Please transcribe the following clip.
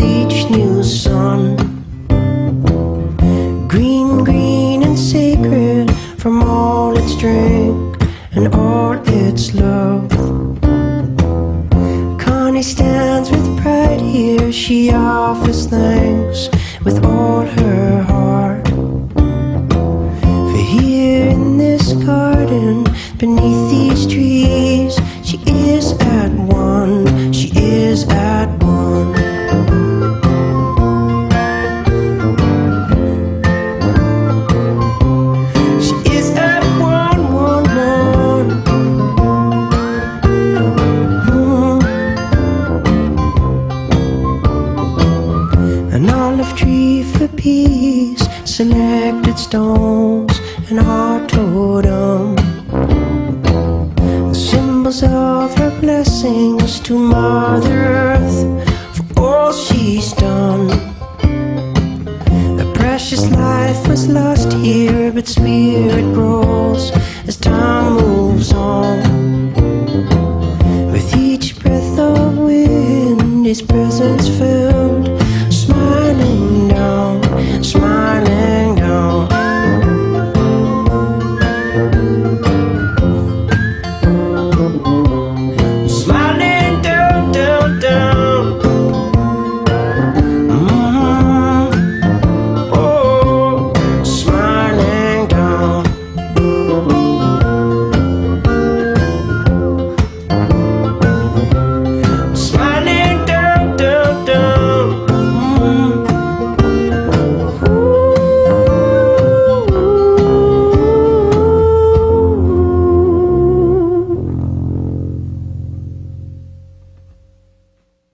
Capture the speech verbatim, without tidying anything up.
each new sun. Green, green and sacred from all its drink and all its love. Connie stands with pride here, she offers thanks with all her heart. For here in this garden, beneath these trees, she is at one, she is at one. She is at one, one, one. Mm. An olive tree for peace, selected stones and heart totem, symbols of her blessings to Mother Earth for all she's done. A precious life was lost here, but spirit grows as time moves on. With each breath of wind, His presence filled